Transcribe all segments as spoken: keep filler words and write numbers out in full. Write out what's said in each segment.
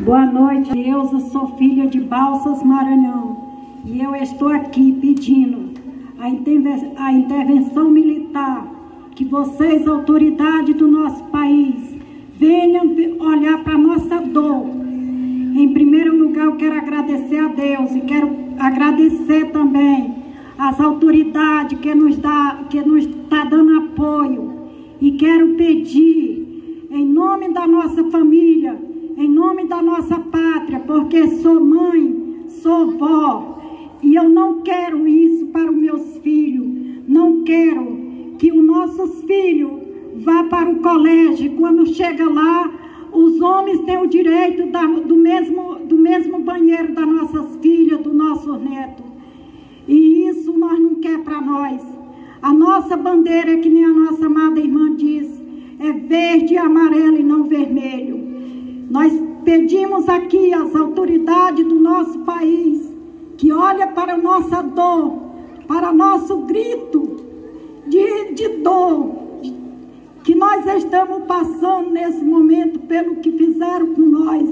Boa noite, eu sou filha de Balsas, Maranhão, e eu estou aqui pedindo a, interven a intervenção militar, que vocês, autoridades do nosso país, venham olhar para a nossa dor. Em primeiro lugar, eu quero agradecer a Deus e quero agradecer também às autoridades que nos dá, que nos está dando apoio, e quero pedir, em nome da nossa família, em nome da nossa pátria, porque sou mãe, sou vó, e eu não quero isso para os meus filhos. Não quero que os nossos filhos vá para o colégio, quando chega lá, os homens têm o direito da, do, mesmo, do mesmo banheiro das nossas filhas, do nosso neto. E isso nós não quer para nós. A nossa bandeira, que nem a nossa amada irmã diz, é verde e amarelo e não vermelho. Nós pedimos aqui às autoridades do nosso país que olhem para a nossa dor, para o nosso grito de, de dor que nós estamos passando nesse momento pelo que fizeram com nós,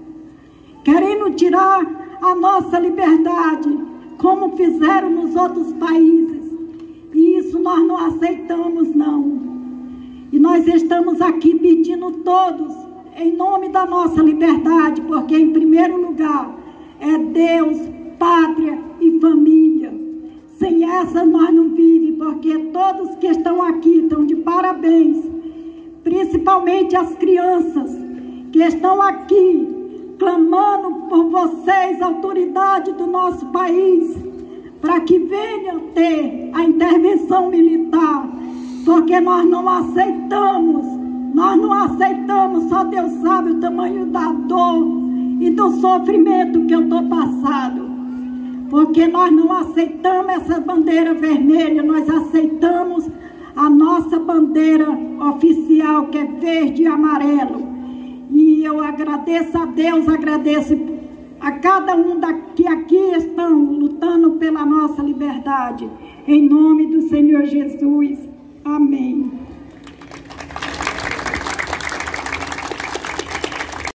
querendo tirar a nossa liberdade, como fizeram nos outros países. E isso nós não aceitamos, não. E nós estamos aqui pedindo todos, em nome da nossa liberdade, porque em primeiro lugar é Deus, pátria e família. Sem essa nós não vivemos, porque todos que estão aqui estão de parabéns, principalmente as crianças que estão aqui clamando por vocês, autoridades do nosso país, para que venham ter a intervenção militar, porque nós não aceitamos. Nós não aceitamos, só Deus sabe o tamanho da dor e do sofrimento que eu estou passando. Porque nós não aceitamos essa bandeira vermelha, nós aceitamos a nossa bandeira oficial, que é verde e amarelo. E eu agradeço a Deus, agradeço a cada um da, que aqui estão lutando pela nossa liberdade. Em nome do Senhor Jesus. Amém.